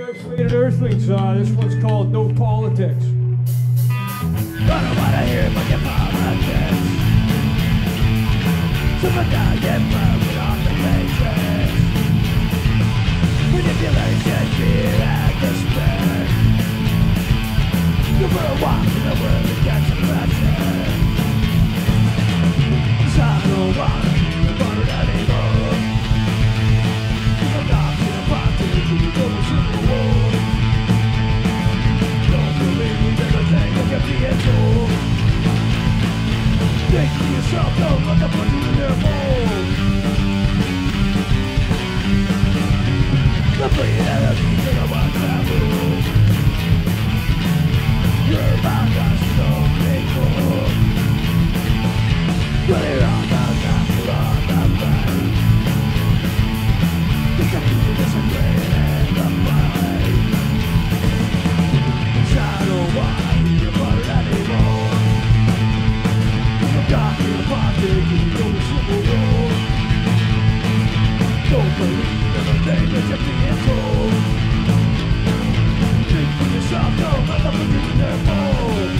Faded Earthlings, this one's called No Politics. I don't wanna hear about your politics. Someone down get broken off the matrix. Manipulation, fear, and despair. You put a walk in the world against oppression. I don't wanna be bothered anymore. I'm not gonna fight to the civil war. Don't believe everything that you're being told. Think to yourself, don't let them put you in their mold. The free enemies in a one taboo. You're about us so faithful. But you're all about us, you're all about right. Think of you disagree and the fight. I don't wanna hear about it anymore. I'm not in a pocket, you know the civil war. Don't believe everything that you're being told. Think for yourself, don't let them put you in their mold.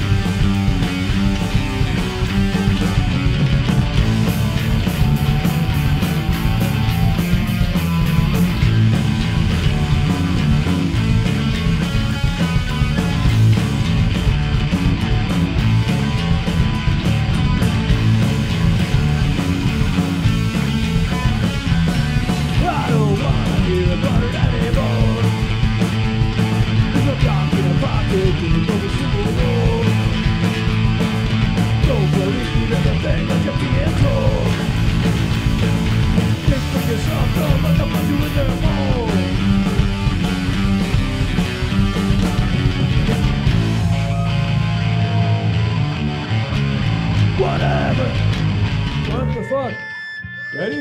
Whatever. What the fuck? Ready?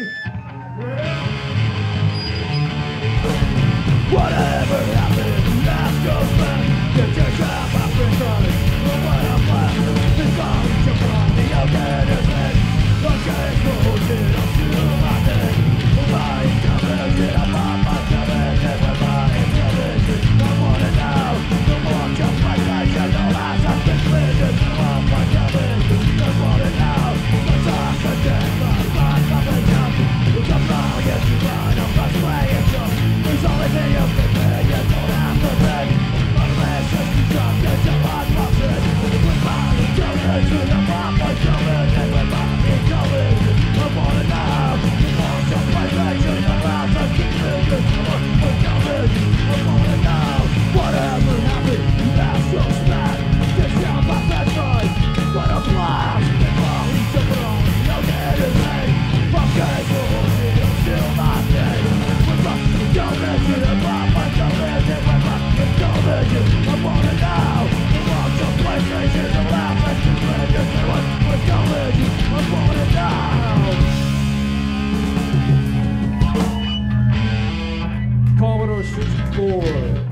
Whatever happened, past goes back. Get your job up and running. But what I'm left is falling to from the open is it. Okay, bullshit, I'm still nothing. Nobody's coming, get up on my coming. Everybody's coming. I wanna know. No more just my nation. No last I've been living. No more my coming. I wanna know. The talk again, my mind coming up. It's a long, yes, you run. I'm not playing some. There's only thing you can do, you don't have to beg. Unless just you drop, get your heart busted. Everybody coming to the papa coming. Everybody coming. I wanna know. You want to play nation, the last I keep living. We're coming. I wanna know. Whatever happened, you have so smack. Get down by that night. What a blast. It's all each other on. No get it late. From casual, I'm still not dead. Don't mention it, Papa, don't mention it, Papa, don't mention it. I wanna know. I want the PlayStation, the laugh at the legend. But don't mention it, I wanna know. Commodore 64.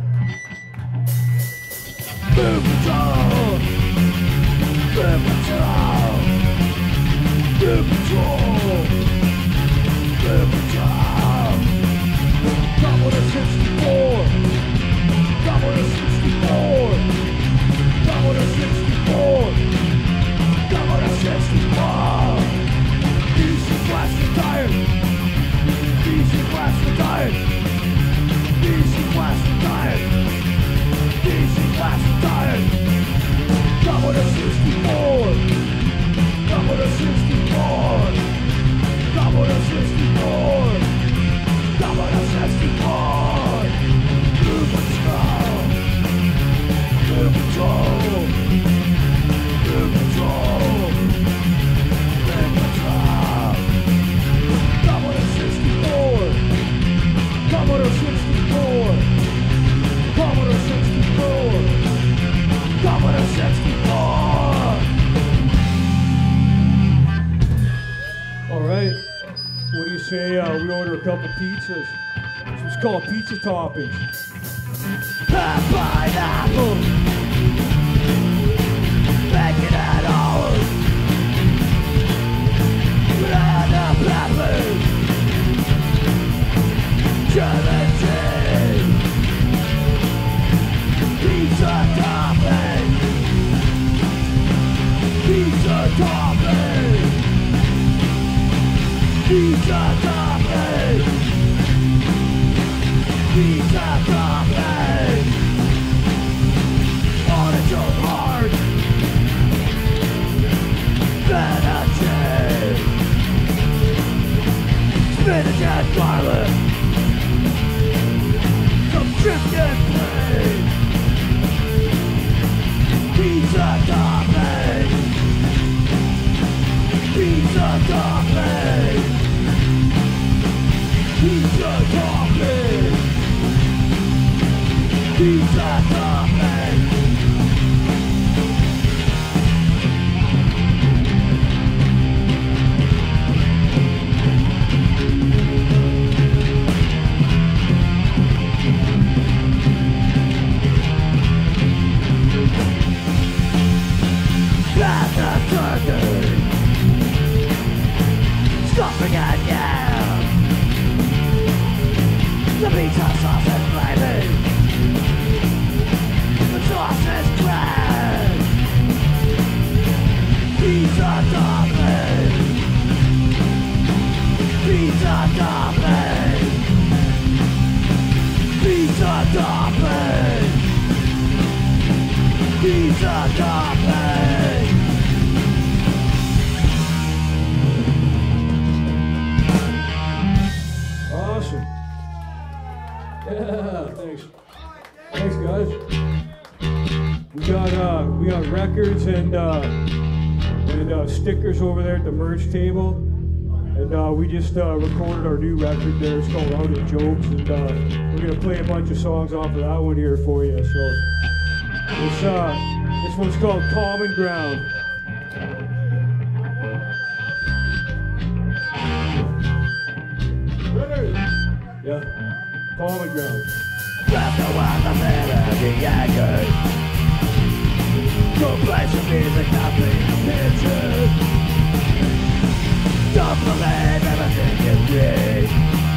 Boom Patrol! Boom Patrol! Boom Patrol! Boom Patrol! Commodore 64! Commodore 64! Commodore 64! Commodore 64! DC Class retired! DC Class retired! DC Class retired! DC Class retired! Commodore 64! Commodore 64! Commodore 64! Commodore 64! Blue Patrol! Blue Patrol! Blue Patrol! Blue Patrol! Commodore 64! Commodore 64! Commodore 64! Commodore 64! Alright. What do you say we order a couple pizzas? It's called pizza toppings. Pineapple! Bacon and olives! Banana peppers! Chili cheese! Pizza topping. Pizza topping. On its own heart. Vanity. Spinach and garlic. Some chicken plate. Pizza topping. Pizza topping. Pizza topping. Pizza topping. That's a turkey. Stuffing and yam. The pizza sauce is flaming. The sauce is grand. Pizza topping. Pizza topping. Pizza topping. Pizza topping. Awesome. Yeah, thanks. Thanks, guys. We got records and stickers over there at the merch table, and we just recorded our new record there. It's called Out of Jokes, and we're gonna play a bunch of songs off of that one here for you. So this one's called Common Ground. Yeah, Common Ground. Left the wild of the anchored. Go play some music, nothing to picture. Don't believe everything you read.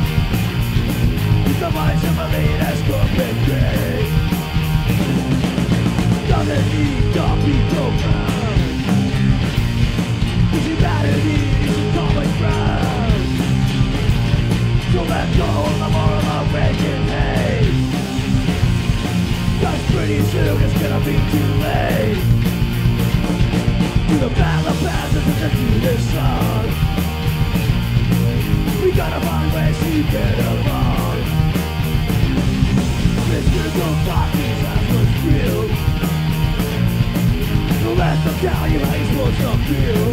The voice of a leader's corporate. Doesn't need to be profound. Cause humanity is a common ground. So let go of the moral of raging hate. Cause pretty soon it's gonna be too late. To the battle of passes and to this song. We gotta find ways to get along. This critical thought is as was real. So let them tell you how you're supposed to feel.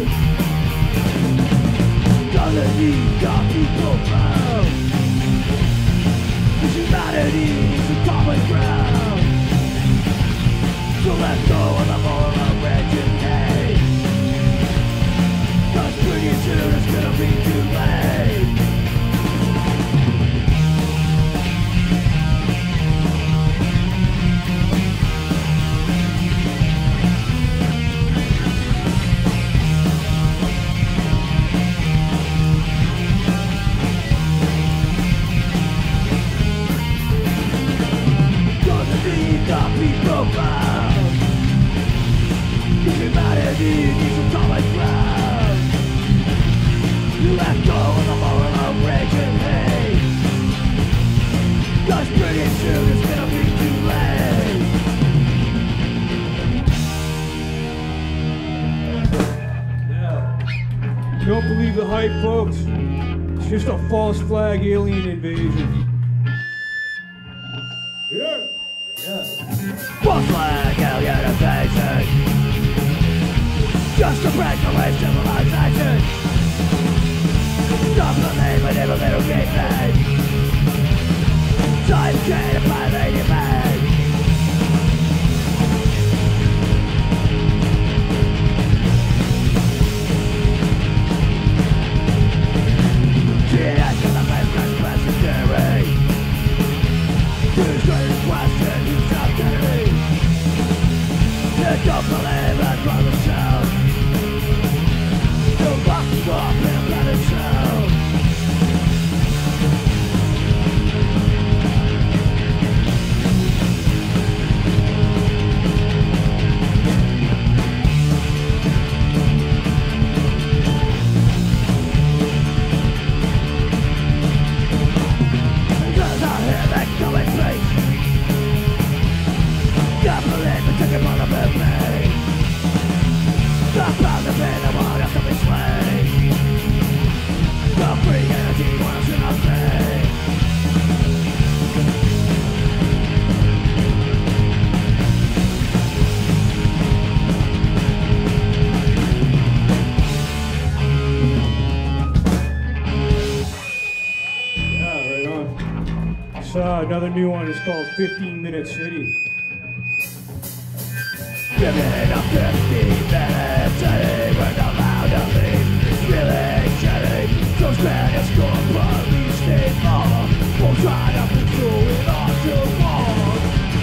Doesn't need to be profound. Cause humanity is a common ground. So let go of the moral of raging hate. Cause pretty soon it's gonna be too late. Doesn't need to be profound. Cause humanity needs a common ground. You let go of the moral of raging hate. Cause pretty soon it's gonna be too late. Yeah. You don't believe the hype, folks? It's just a false flag alien invasion. Yeah. Yeah. False flag alien invasion. Just to break away civilization. Stop the name of every little gay man. Time created by Lady Man. She asked the man's legendary. Whose greatest question you stop Kennedy. You don't believe I'd rather shout. Don't lock you up and let it shout. Another new one is called 15-Minute City. Living a 15-minute city where the loud of me is really shitty. So Spanish school police stay long. We'll try to pursue it all too long.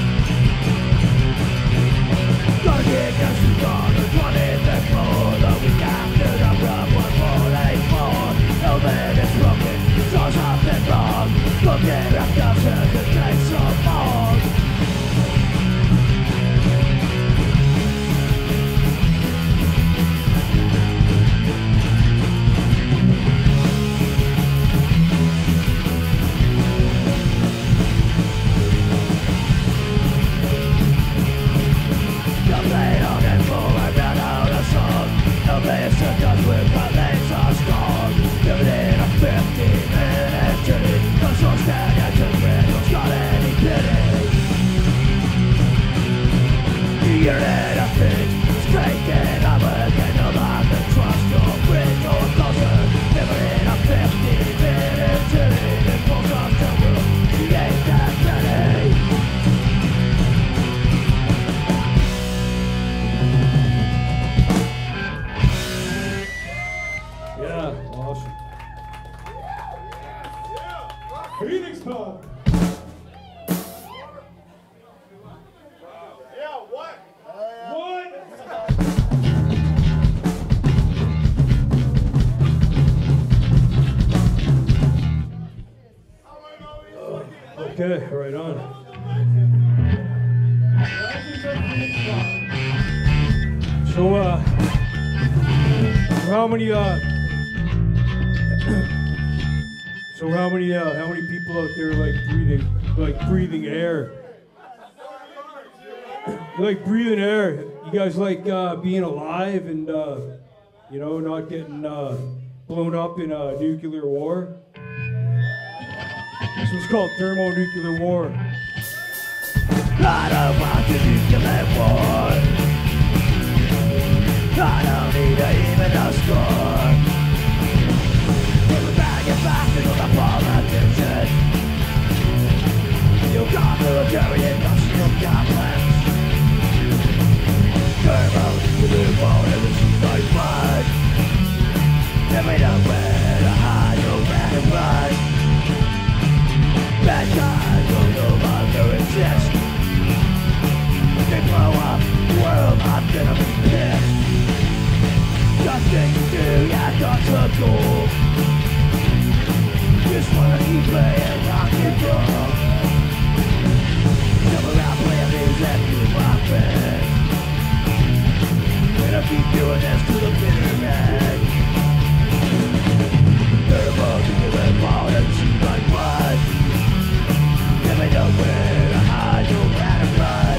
Gotta get us to run the 25th floor. The week after the run, 1 4 8 4. Elvin is broken, so something wrong. Looking at the it takes so long. Okay, right on. So, how many people out there like breathing air? You like breathing air? You guys like being alive and you know, not getting blown up in a nuclear war? This one's called thermonuclear war. I don't want to nuclear war. I don't need even a score. We're back and back into the politician. You got military industrial complex. Thermonuclear war and it's like blood. And we know where to hide, no matter what. Bad guys will no longer exist. They blow up the world, I'm gonna be pissed. Nothing to do, yeah, that's a goal. Just wanna keep playing rock and roll. Come around playing music, keep rockin'. Gonna keep doing this to the bitter end. They're about to give it all and see like blood. Never know where to hide, no matter what.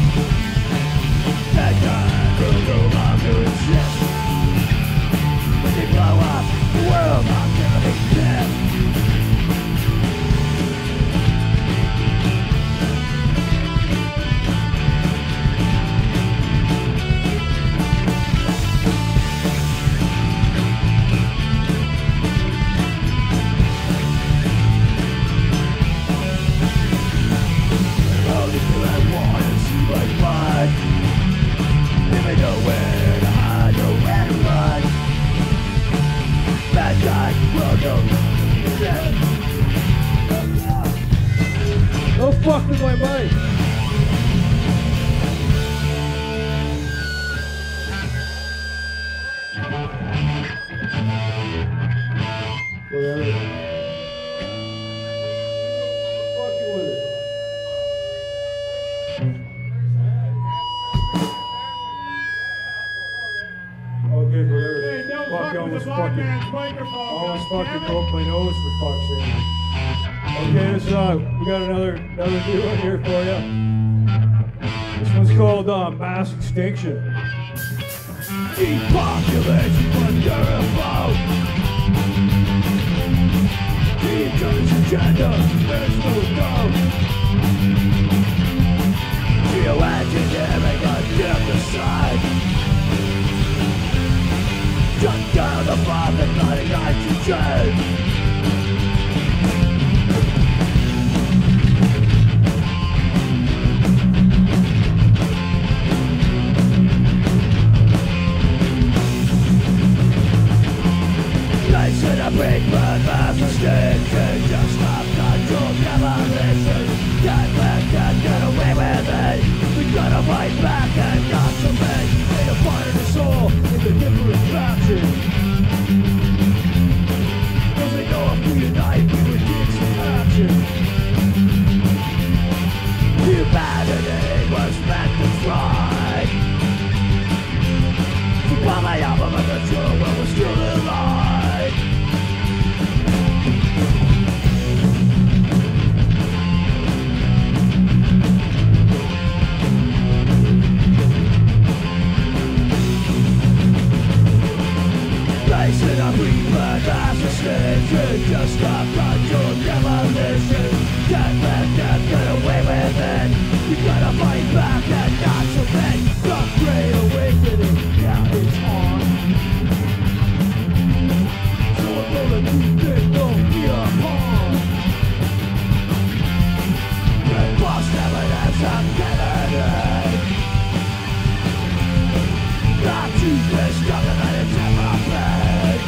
That time will no longer exist. When they blow up the world, I'm gonna be pissed. Don't fuck with my mic. Whatever. Fucking with it. Okay, whatever. Hey, don't Fuck, fuck I with almost the blind fucking, man's microphone. I almost God fucking damn it. broke my nose for fuck's sake. Okay, this we got another new one here for you. This one's called Mass Extinction. Depopulation wonderful. Deep agenda, there's no doubt. Geoengineering on different side. Shut down the bomb and bloody nitrogen. station, just stop control demolition. Can't let them get away with it. You gotta fight back and not submit. The great awakening, yeah, it's on. So I'm gonna keep it, don't be a pawn. Red box evidence, I'm getting it. Not too pissed off that it's ever been.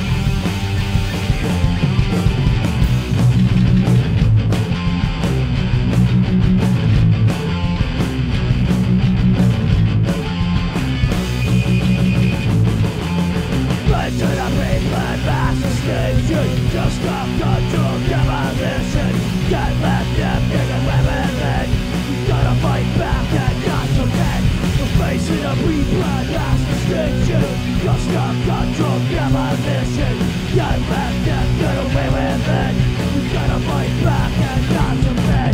To the Greenland master station, just stop control demolition. Can't let them get away with it. You gotta fight back and not submit. We're facing a Greenland master station, just stop control demolition. Can't let them get away with it. You gotta fight back and not submit.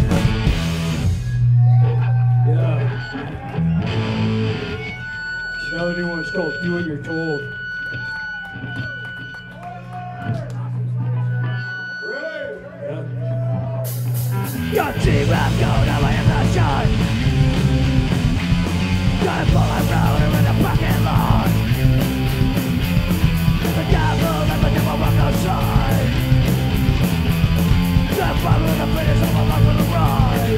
Yeah. So now the new one's called Do What You're Told. Your team have gone away in the shot. Gotta pull a roller in the parking lot. The devil and the devil walk outside. The problem in the British all along with the ride.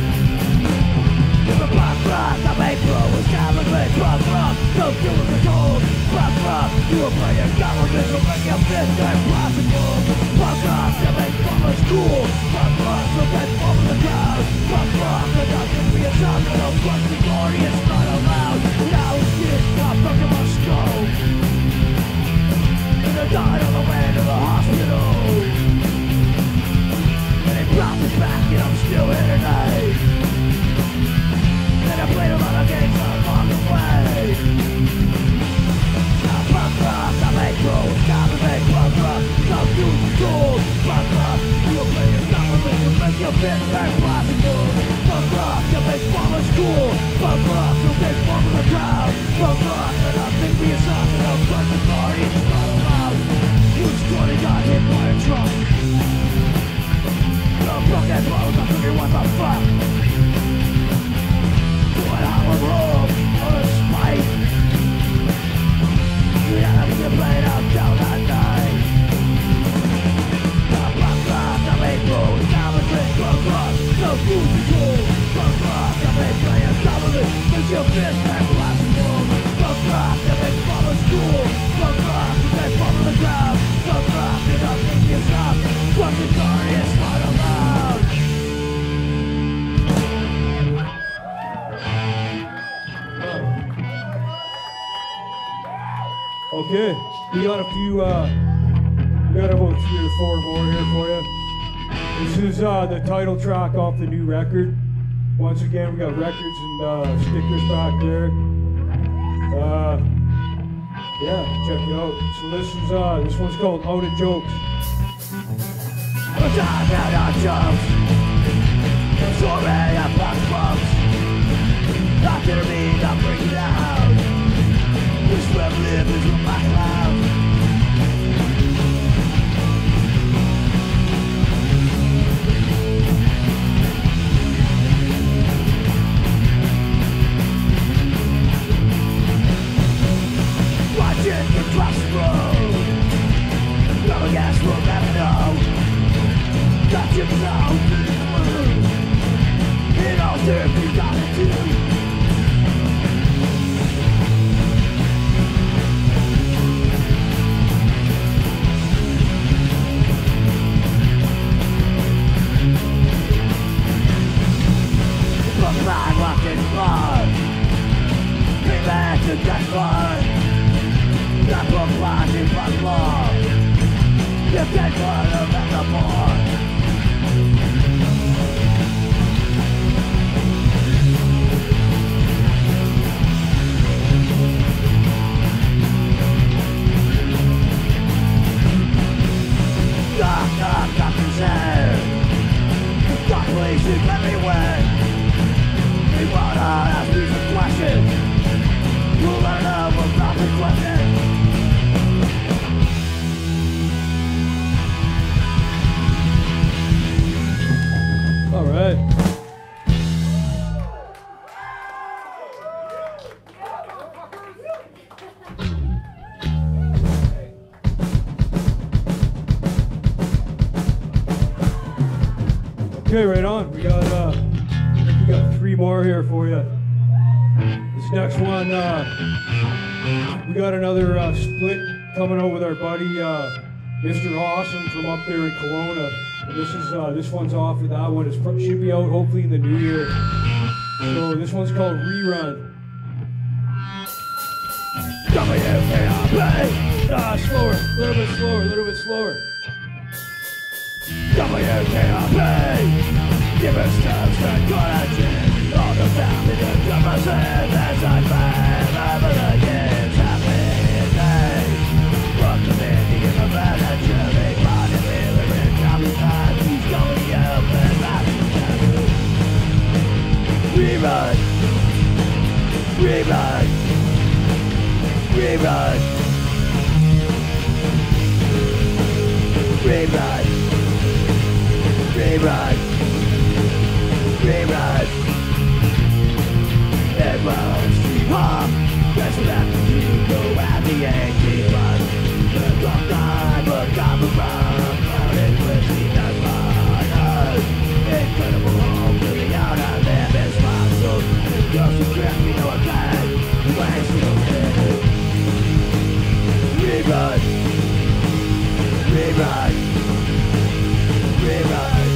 The punk rock, the main pro was government. Punk rock, don't do what you're told. Punk rock, you will play your government to make your fist impossible. Punk rock, the main pro was cool. Punk rock, so get over the crowd. Punk rock, the dog can be a sound that will crush the glory, it's not allowed. Now it's this, not fucking my skull. And I died on the way to the hospital. And they brought me back and I'm still here tonight. And I played a lot of games along the way. Now punk rock, the main pro, government. Punk rock, don't do the tools. Punk rock, you'll play your government to make your bit impossible. Punk rock, the main bomb is cool. Punk rock, the main bomb of the crowd. Punk rock, and I think we are something else, but the party is not allowed. Who's 20 got hit by a truck? The broken bones, I'm thinking what the fuck? What our room on a spike. We had to play it out down that night. The punk rock, the main road, government, punk rock, no food control. Punk rock, the main player, government, make your fist impossible. Punk rock, the main bomb is cool. Punk rock, the main bomb of the crowd. Punk rock, and nothing can stop. Fucking party is not allowed. Okay, we got a few, we got about 3 or 4 more here for you. This is the title track off the new record. Once again, we got records and stickers back there. Yeah, check it out. So this one's called Out of Jokes. We're talking about jokes. There's so many of us folks. Not gonna be, not bring it down. This web live is with my cloud. Watching the trucks roll. Rubber gas will never know. Got you now. It all serves you got to do. Blind walking blood. Bring back to death blood. That book blind in blood law. You can't blood of the more. Knock, knock, doctor's there. Dark places everywhere. We wanna ask you some questions. You'll learn about the question. right. Okay, right on. We got three more here for you. This next one, we got another split coming out with our buddy Mr. Awesome from up there in Kelowna. And this one's off of that one. It should be out hopefully in the new year. So this one's called Rerun. Slower, a little bit slower, a little bit slower. Give us steps and collagen. All the family that come us in as I find over the years happening. Welcome in to give a bad and chilly body feeling copy time. He's going up and back together. Rerun. Rerun. Rerun. Rerun. Rerun. Rerun. Everyone's street hop. That's what after you go at the Yankee bus. The clock time, but come around. Crowded with the runners. Incredible home to the out of them is muscle. The girls who grab me know a guy. Why still dead? Rerun. Rerun. Rerun.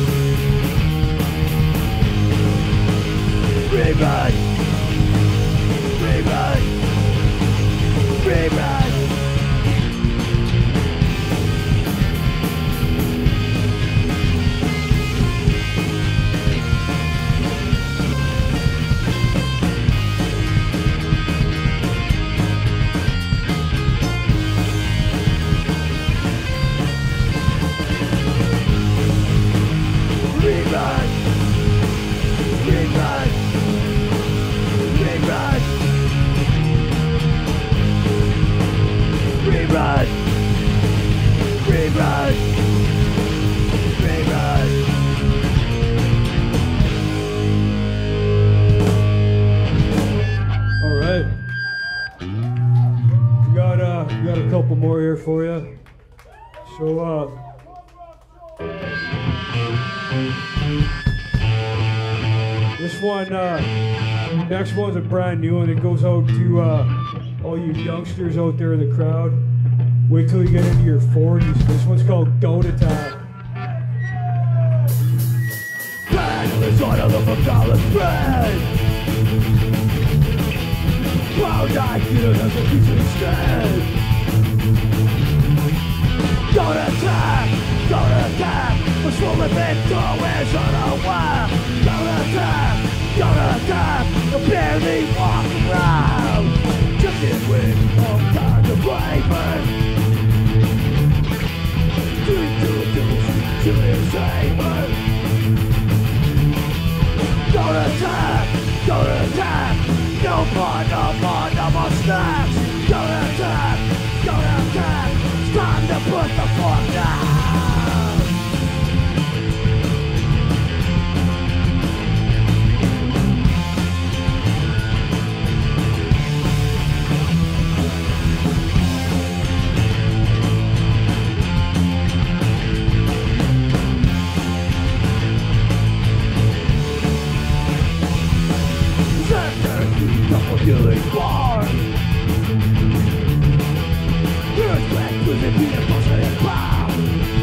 Rerun. Rerun. Rerun. Rerun. Rerun. Rerun. Rerun. Rerun. Rerun. All right. We got a couple more here for you. So, this one, next one's a brand new one. It goes out to all you youngsters out there in the crowd. Wait till you get into your 40s. This one's called Goat Attack. Brand is on a loaf of collard bread. Proud I get it as a piece instead. Goat attack, goat attack. A swollen bit always on a wire. Goat attack. I barely walk around. Just in with all kinds of vapors. To his saber. Goat attack. No more snacks. Goat attack. It's time to put the fuck down. Killing bars. Earthquake with it being busted and bound.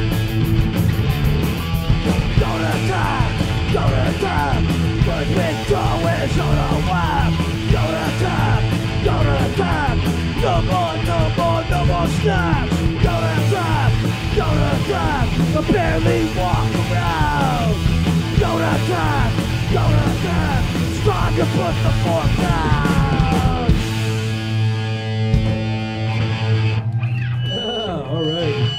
Don't attack. But with always on a web. Don't attack. No more snaps. Don't attack. I barely walk around. Don't attack. It's time to put the fork down. All right.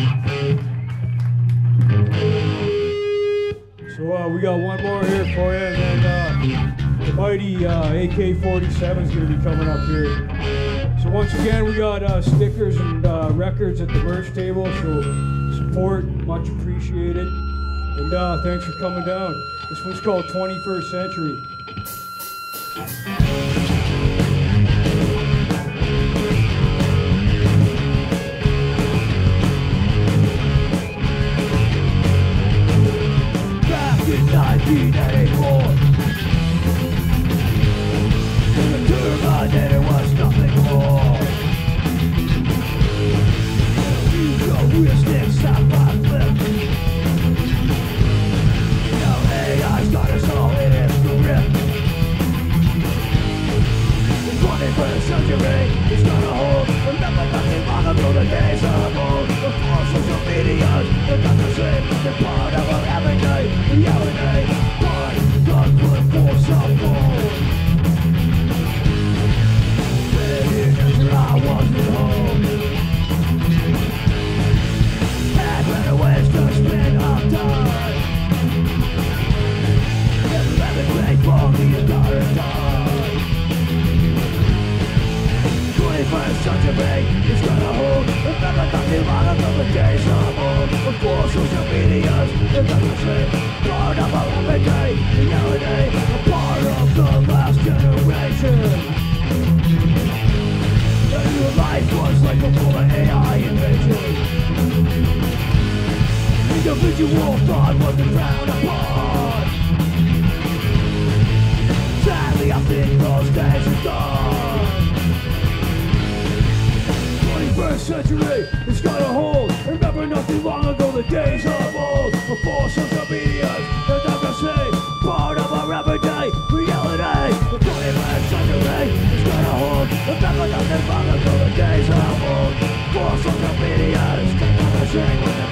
So we got one more here for you, and then the mighty AK-47 is going to be coming up here. So once again, we got stickers and records at the merch table, so support, much appreciated. And thanks for coming down. This one's called 21st Century. Back in 1984, the Terminator was nothing more. Futuristic sci-fi flip. Now AI's got us all in its grip. The 21st century is gonna hold. Remember nothing long ago, the days of old. Before social medias, they're not the same. They're part of our everyday reality. Part God put for some gold. Living after I wasn't home. Had better ways to spend our time. Never let me play for the entire time. 21st century is gonna hold. Remember nothing long ago, the days of old. Before social medias, they're not the same. Part of our everyday reality. A part of the last generation. And your life was like before the AI invasion. Individual thought wasn't frowned upon. Sadly, I think those days are gone. 21st century is gonna hold. Remember nothing long ago, the days of old. Before social medias, they're not the same. Part of our everyday reality. The 21st century is gonna hold. Remember nothing long ago, the days of old. Before social medias, they're not the same.